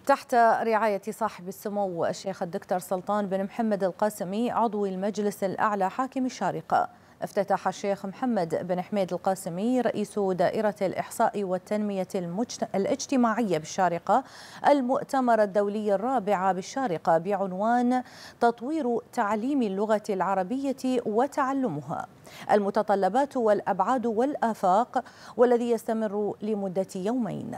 تحت رعاية صاحب السمو الشيخ الدكتور سلطان بن محمد القاسمي عضو المجلس الأعلى حاكم الشارقة، افتتح الشيخ محمد بن حميد القاسمي رئيس دائرة الإحصاء والتنمية الاجتماعية بالشارقة المؤتمر الدولي الرابع بالشارقة بعنوان تطوير تعليم اللغة العربية وتعلمها، المتطلبات والأبعاد والآفاق، والذي يستمر لمدة يومين.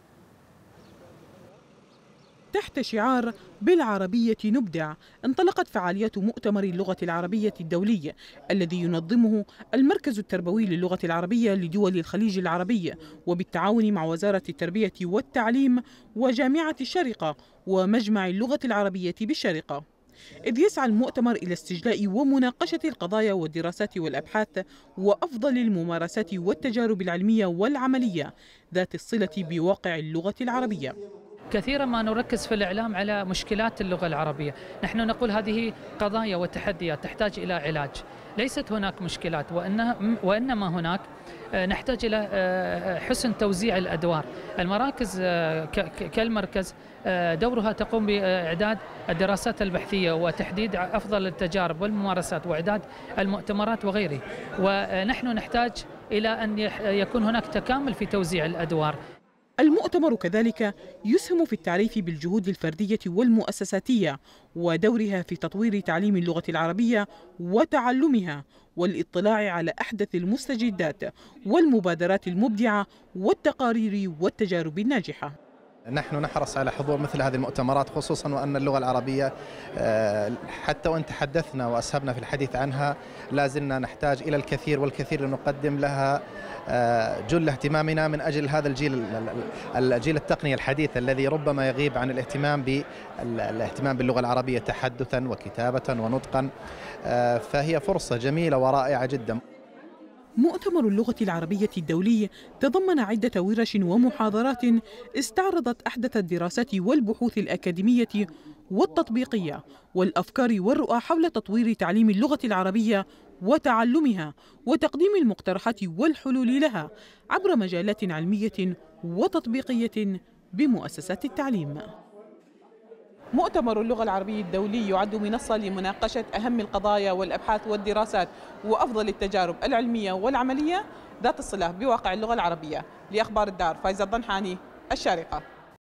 تحت شعار بالعربية نبدع انطلقت فعاليات مؤتمر اللغة العربية الدولي الذي ينظمه المركز التربوي للغة العربية لدول الخليج العربي وبالتعاون مع وزارة التربية والتعليم وجامعة الشارقة ومجمع اللغة العربية بالشارقة، إذ يسعى المؤتمر إلى استجلاء ومناقشة القضايا والدراسات والأبحاث وأفضل الممارسات والتجارب العلمية والعملية ذات الصلة بواقع اللغة العربية. كثيرا ما نركز في الإعلام على مشكلات اللغة العربية، نحن نقول هذه قضايا وتحديات تحتاج إلى علاج، ليست هناك مشكلات وإنما هناك نحتاج إلى حسن توزيع الأدوار. المراكز كالمركز دورها تقوم بإعداد الدراسات البحثية وتحديد أفضل التجارب والممارسات وإعداد المؤتمرات وغيره، ونحن نحتاج إلى أن يكون هناك تكامل في توزيع الأدوار. المؤتمر كذلك يسهم في التعريف بالجهود الفردية والمؤسساتية ودورها في تطوير تعليم اللغة العربية وتعلمها والاطلاع على أحدث المستجدات والمبادرات المبدعة والتقارير والتجارب الناجحة. نحن نحرص على حضور مثل هذه المؤتمرات، خصوصا وأن اللغة العربية حتى وإن تحدثنا وأسهبنا في الحديث عنها لازلنا نحتاج إلى الكثير والكثير لنقدم لها جل اهتمامنا من أجل هذا الجيل التقني الحديث الذي ربما يغيب عن الاهتمام باللغة العربية تحدثا وكتابة ونطقا، فهي فرصة جميلة ورائعة جدا. مؤتمر اللغة العربية الدولي تضمن عدة ورش ومحاضرات استعرضت أحدث الدراسات والبحوث الأكاديمية والتطبيقية والأفكار والرؤى حول تطوير تعليم اللغة العربية وتعلمها وتقديم المقترحات والحلول لها عبر مجالات علمية وتطبيقية بمؤسسات التعليم. مؤتمر اللغة العربية الدولي يعد منصة لمناقشة أهم القضايا والأبحاث والدراسات وأفضل التجارب العلمية والعملية ذات الصلة بواقع اللغة العربية. لأخبار الدار، فايزة الضنحاني، الشارقة.